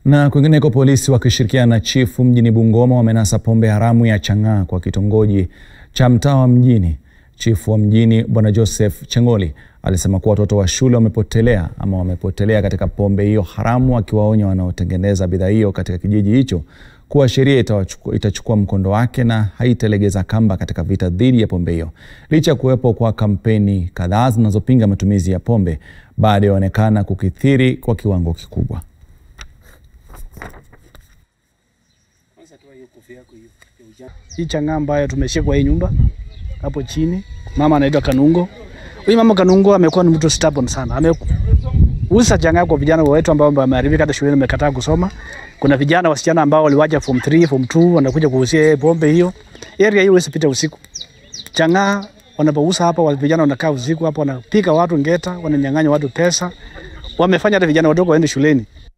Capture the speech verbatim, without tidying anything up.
Na kwingineko, polisi wakishirikiana na Chifu mjini Bungoma wamenasa pombe haramu ya changaa kwa kitongoji cha mtaa wa Mjini. Chifu wa mjini bwana Joseph Chengoli alisema kuwa watoto wa shule wamepotelea ama wamepotelea katika pombe hiyo haramu, akiwaonya wanaotengeza bidhaa hiyo katika kijiji hicho kuwa sheria itachukuwa mkondo wake na haitalegeza kamba katika vita dhidi ya pombe hiyo. Licha kuwepo kwa kampeni kadhaa zinazopinga matumizi ya pombe, baada yaonekana kukithiri kwa kiwango kikubwa. Hii changaa ambayo tumeshika kwa hii nyumba hapo chini, mama anaitwa Kanungo. Huyu mama Kanungo amekuwa ni mtu stubborn sana. Ameuza changaa kwa vijana wetu ambao wameharibika hata shule, wamekataa kusoma. Kuna vijana wasichana ambao waliwacha form three, form two wanakuja kuuzia pombe hiyo. Area hiyo isipite usiku. Changaa wanapouza hapa, wa vijana wanakaa usiku hapo, wanapika watu ngeta, wananyang'anya watu pesa. Wamefanya hata vijana wadogo waende shuleni.